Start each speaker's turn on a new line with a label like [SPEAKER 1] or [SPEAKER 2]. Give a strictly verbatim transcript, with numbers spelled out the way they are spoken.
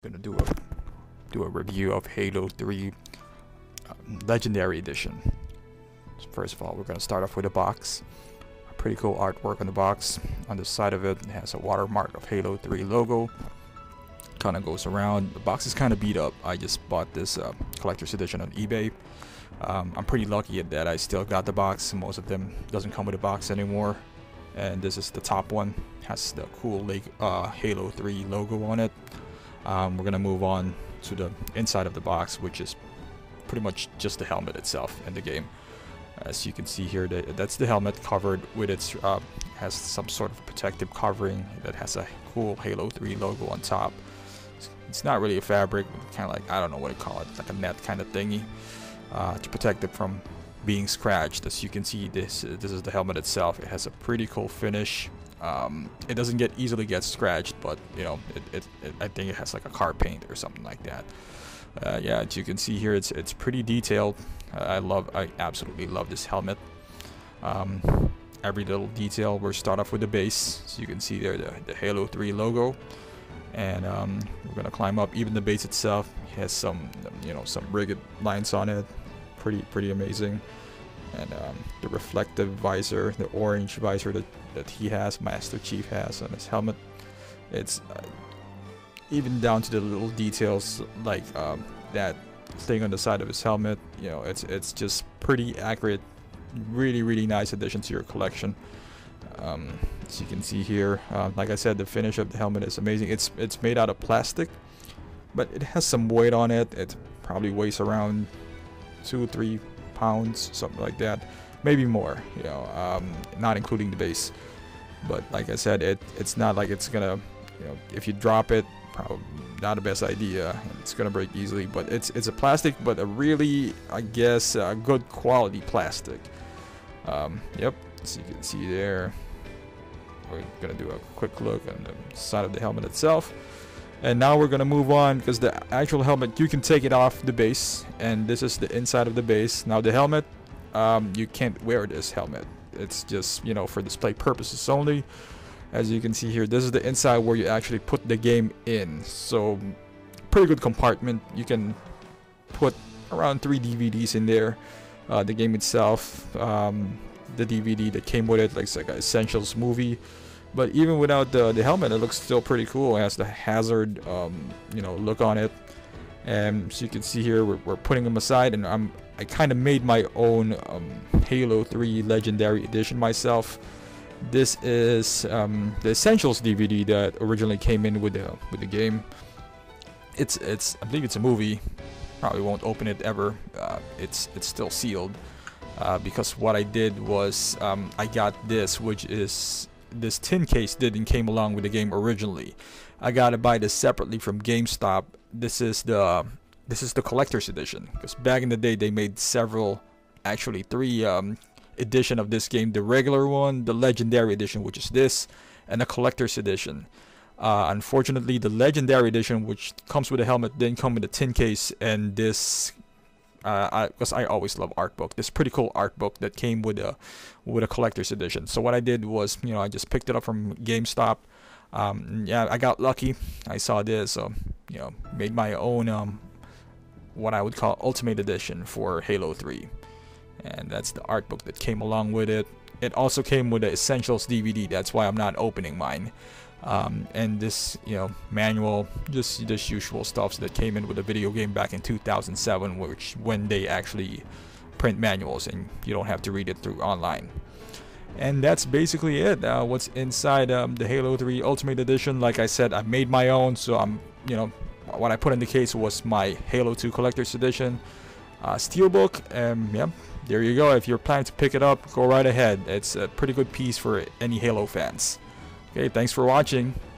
[SPEAKER 1] gonna do a do a review of Halo three uh, Legendary Edition. So first of all, we're gonna start off with a box. A pretty cool artwork on the box. On the side of it, it has a watermark of Halo three logo. Kind of goes around. The box is kind of beat up. I just bought this uh, collector's edition on eBay. Um, I'm pretty lucky at that. I still got the box. Most of them doesn't come with a box anymore. And this is the top one. Has the cool uh, Halo three logo on it. Um, we're gonna move on to the inside of the box, which is pretty much just the helmet itself in the game. As you can see here, that's the helmet covered with its uh, has some sort of protective covering that has a cool Halo three logo on top. It's, it's not really a fabric, kind of like, I don't know what to call it, like a net kind of thingy uh, to protect it from being scratched. As you can see, this uh, this is the helmet itself. It has a pretty cool finish. Um, it doesn't get easily get scratched, but you know, it, it, it, I think it has like a car paint or something like that. Uh, yeah, as you can see here, it's it's pretty detailed. Uh, I love, I absolutely love this helmet. Um, every little detail. We'll start off with the base, so you can see there the, the Halo three logo, and um, we're gonna climb up. Even the base itself has some, you know, some rigged lines on it. Pretty pretty amazing. And um, the reflective visor, the orange visor that, that he has, Master Chief has on his helmet. It's uh, even down to the little details, like um, that thing on the side of his helmet. You know, it's it's just pretty accurate. Really, really nice addition to your collection. Um, as you can see here, uh, like I said, the finish of the helmet is amazing. It's it's made out of plastic, but it has some weight on it. It probably weighs around two, three pounds, something like that, maybe more, you know, um, not including the base. But like I said, it it's not like it's gonna, you know, if you drop it, probably not the best idea. It's gonna break easily. But it's it's a plastic, but a really, I guess, a good quality plastic. Um, yep, so you can see there. We're gonna do a quick look on the side of the helmet itself. And now we're gonna move on, because the actual helmet, you can take it off the base, and this is the inside of the base. Now the helmet, um, you can't wear this helmet. It's just, you know, for display purposes only. As you can see here, this is the inside where you actually put the game in. So pretty good compartment. You can put around three D V Ds in there. Uh, the game itself, um, the D V D that came with it, like it's like an Essentials movie. But even without the, the helmet, it looks still pretty cool. It has the hazard, um, you know, look on it. And so you can see here, we're, we're putting them aside, and I'm I kind of made my own um, Halo three Legendary Edition myself. This is um, the Essentials D V D that originally came in with the with the game. It's it's I believe it's a movie. Probably won't open it ever. Uh, it's it's still sealed uh, because what I did was um, I got this, which is this tin case didn't came along with the game originally. I gotta buy this separately from GameStop. This is the this is the collector's edition, because back in the day they made several, actually three um, edition of this game. The regular one, the Legendary Edition, which is this, and the collector's edition. Uh, unfortunately, the Legendary Edition, which comes with a helmet, didn't come with a tin case, and this. Uh, I, because I always love art book. This pretty cool art book that came with a with a collector's edition. So what I did was, you know, I just picked it up from GameStop. Um, yeah, I got lucky. I saw this, so you know, made my own um, what I would call Ultimate Edition for Halo three, and that's the art book that came along with it. It also came with the Essentials D V D. That's why I'm not opening mine. Um, and this, you know, manual, just this usual stuff that came in with a video game back in two thousand seven, which when they actually print manuals and you don't have to read it through online. And that's basically it. Uh, what's inside um, the Halo three Ultimate Edition? Like I said, I made my own, so I'm, you know, what I put in the case was my Halo two Collector's Edition uh, Steelbook, and yeah, there you go. If you're planning to pick it up, go right ahead. It's a pretty good piece for any Halo fans. Okay, thanks for watching.